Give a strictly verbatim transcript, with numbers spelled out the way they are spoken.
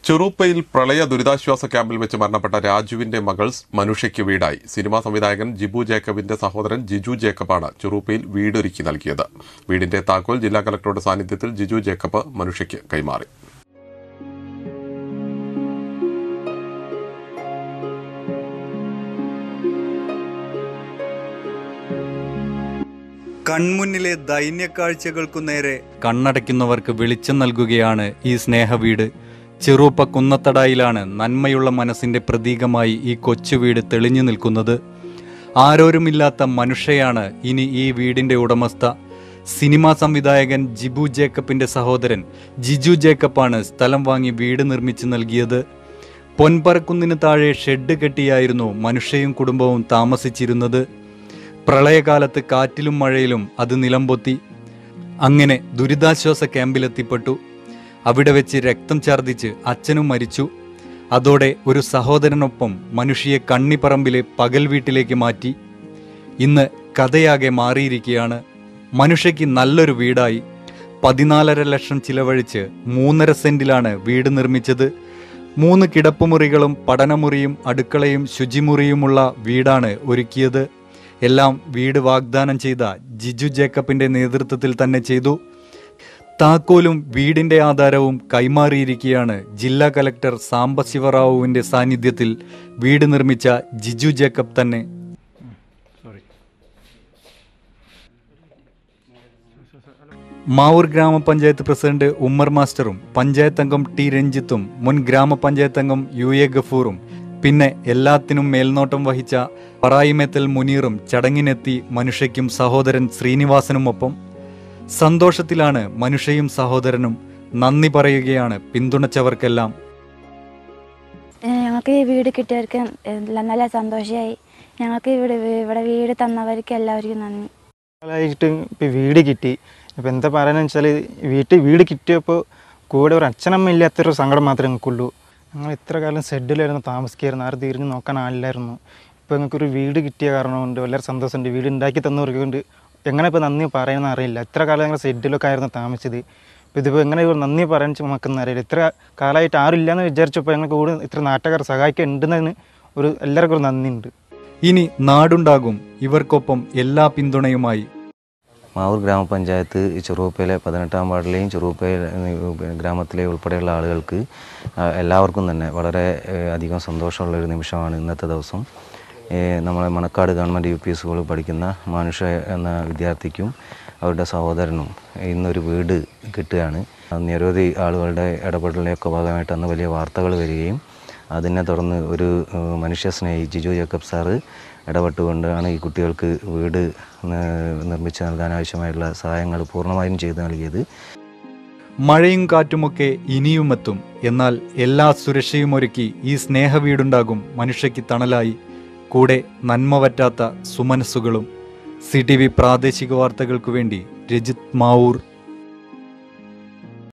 ചെറുപ്പയിൽ പ്രളയ ദുരിതാശ്വാസ ക്യാമ്പിൽ വെച്ച് മരണപ്പെട്ട രാജുവിന്റെ മകൾ മനുഷ്യയ്ക്ക് വീടായി. സിനിമാ സംവിധായകൻ ജിബു ജേക്കബിന്റെ സഹോദരൻ ജിജു ജേക്കബാണ് ചെറുപ്പയിൽ വീടൊരുക്കി നൽകിയത്. വീടിന്റെ താക്കോൽ ജില്ലാ കളക്ടറുടെ സാന്നിധ്യത്തിൽ ജിജു ജേക്കബ് മനുഷ്യയ്ക്ക് കൈമാറി. കൺമുന്നിലെ ദൈന്യക്കാഴ്ചകൾക്കു നേരെ കണ്ണടയ്ക്കുന്നവർക്ക് വെളിച്ചം നൽകുകയാണ് ഈ സ്നേഹവീട്. ചെറുപ്പ കുന്നത്തടായിലാണ് നന്മയുള്ള മനസ്സിന്റെ പ്രതീകമായി ഈ കൊച്ചു വീട് തെളിഞ്ഞു നിൽക്കുന്നത്. ആരോരുമില്ലാത്ത മനുഷ്യയാണ് ഇനി ഈ വീടിന്റെ ഉടമസ്ഥ. സിനിമാ സംവിധായകൻ ജിബു ജേക്കബിന്റെ സഹോദരൻ ജിജു ജേക്കബാണ് സ്ഥലം വാങ്ങി വീട് നിർമ്മിച്ചു നൽകിയത്. പൊൻപറക്കുന്നിന് താഴെ ഷെഡ് കെട്ടിയായിരുന്നു മനുഷ്യയും കുടുംബവും താമസിച്ചിരുന്നത്. പ്രളയകാലത്ത് കാറ്റിലും മഴയിലും അത് നിലംപൊത്തി. അങ്ങനെ ദുരിതാശ്വാസ ക്യാമ്പിലെത്തിപ്പെട്ടു. അവിടെ വെച്ച് രക്തം ഛർദ്ദിച്ച് അച്ഛനും മരിച്ചു. അതോടെ ഒരു സഹോദരനൊപ്പം മനുഷ്യയെ കണ്ണിപ്പറമ്പിലെ പകൽ വീട്ടിലേക്ക് മാറ്റി. ഇന്ന് കഥയാകെ മാറിയിരിക്കുകയാണ്. മനുഷ്യയ്ക്ക് നല്ലൊരു വീടായി. പതിനാലര ലക്ഷം ചിലവഴിച്ച് മൂന്നര സെന്റിലാണ് വീട് നിർമ്മിച്ചത്. മൂന്ന് കിടപ്പുമുറികളും പഠനമുറിയും അടുക്കളയും ശുചിമുറിയുമുള്ള വീടാണ് ഒരുക്കിയത്. എല്ലാം വീട് വാഗ്ദാനം ചെയ്ത ജിജു ജേക്കബിന്റെ നേതൃത്വത്തിൽ തന്നെ ചെയ്തു. താക്കോലും വീടിന്റെ ആധാരവും കൈമാറിയിരിക്കുകയാണ് ജില്ലാ കലക്ടർ സാംബശിവറാവുവിന്റെ സാന്നിധ്യത്തിൽ വീട് നിർമ്മിച്ച ജിജു ജേക്കബ് തന്നെ. മാവൂർ ഗ്രാമപഞ്ചായത്ത് പ്രസിഡന്റ് ഉമ്മർ മാസ്റ്ററും പഞ്ചായത്ത് അംഗം ടി രഞ്ജിത്തും മുൻ ഗ്രാമപഞ്ചായത്ത് അംഗം യു എ ഗഫൂറും പിന്നെ എല്ലാത്തിനും മേൽനോട്ടം വഹിച്ച പറായിമേത്തൽ മുനീറും ചടങ്ങിനെത്തി മനുഷ്യയ്ക്കും സഹോദരൻ ശ്രീനിവാസനുമൊപ്പം. സന്തോഷത്തിലാണ് മനുഷ്യയും സഹോദരനും. നന്ദി പറയുകയാണ് പിന്തുണച്ചവർക്കെല്ലാം. ഞങ്ങൾക്ക് ഈ വീട് കിട്ടിയവർക്ക് നല്ല സന്തോഷമായി. ഞങ്ങൾക്ക് ഇവിടെ ഇവിടെ വീട് തന്നവർക്ക് എല്ലാവർക്കും നന്ദി. ഇപ്പം വീട് കിട്ടി. ഇപ്പം എന്താ പറയുന്നത് വെച്ചാൽ വീട്ടിൽ വീട് കിട്ടിയപ്പോൾ കൂടെ ഒരു അച്ഛനമ്മ ഇല്ലാത്തൊരു സങ്കടം മാത്രമേ ഞങ്ങൾക്കുള്ളൂ. ഞങ്ങൾ ഇത്ര കാലം ഷെഡിലായിരുന്നു താമസിക്കായിരുന്നു. ആരും തിരിഞ്ഞ് നോക്കാൻ ആളില്ലായിരുന്നു. ഇപ്പോൾ ഞങ്ങൾക്കൊരു വീട് കിട്ടിയ കാരണം കൊണ്ട് വളരെ സന്തോഷമുണ്ട്. വീട് ഉണ്ടാക്കി തന്നവർക്ക് കൊണ്ട് എങ്ങനെ ഇപ്പോൾ നന്ദി പറയുമെന്ന് അറിയില്ല. ഇത്ര കാലം ഞങ്ങൾ ഷെഡിലൊക്കെ ആയിരുന്നു താമസിച്ചത്. ഇപ്പോൾ ഇതിപ്പോൾ എങ്ങനെ നന്ദി പറയാൻ നമുക്കെന്ന് അറിയില്ല. ഇത്ര കാലമായിട്ട് ആരും ഇല്ലയെന്ന് വിചാരിച്ചപ്പോൾ ഞങ്ങൾക്ക് കൂടെ ഇത്ര നാട്ടുകാർ സഹായിക്കുന്നുണ്ടെന്നതിന് ഒരു എല്ലാവർക്കും ഒരു നന്ദിയുണ്ട്. ഇനി നാടുണ്ടാകും ഇവർക്കൊപ്പം എല്ലാ പിന്തുണയുമായി. മാവൂർ ഗ്രാമപഞ്ചായത്ത് ചെറുപ്പയിലെ പതിനെട്ടാം വാർഡിലെയും ചെറുപ്പയിലെ ഗ്രാമത്തിലെ ഉൾപ്പെടെയുള്ള ആളുകൾക്ക് എല്ലാവർക്കും തന്നെ വളരെ അധികം സന്തോഷമുള്ളൊരു നിമിഷമാണ് ഇന്നത്തെ ദിവസം. നമ്മളെ മണക്കാട് ഗവൺമെൻറ് യു പി സ്കൂളിൽ പഠിക്കുന്ന മനുഷ്യ എന്ന വിദ്യാർത്ഥിക്കും അവരുടെ സഹോദരനും ഇന്നൊരു വീട് കിട്ടുകയാണ്. നിരവധി ആളുകളുടെ ഇടപെടലിൻ്റെയൊക്കെ ഭാഗമായിട്ട് അന്ന് വലിയ വാർത്തകൾ വരികയും അതിനെ തുടർന്ന് ഒരു മനുഷ്യസ്നേഹി ജിജു ജേക്കബ് സാറ് ഇടപെട്ടുകൊണ്ടാണ് ഈ കുട്ടികൾക്ക് വീട് നിർമ്മിച്ച് നൽകാനാവശ്യമായിട്ടുള്ള സഹായങ്ങൾ പൂർണ്ണമായും ചെയ്തു നൽകിയത്. മഴയും കാറ്റുമൊക്കെ ഇനിയുമെത്തും. എന്നാൽ എല്ലാ സുരക്ഷയും ഒരുക്കി ഈ സ്നേഹവീടുണ്ടാകും മനുഷ്യയ്ക്ക് തണലായി. കൂടെ നന്മ പറ്റാത്ത സുമനസ്സുകളും. സി ടി വി പ്രാദേശിക വാർത്തകൾക്കു വേണ്ടി രജിത് മാവൂർ.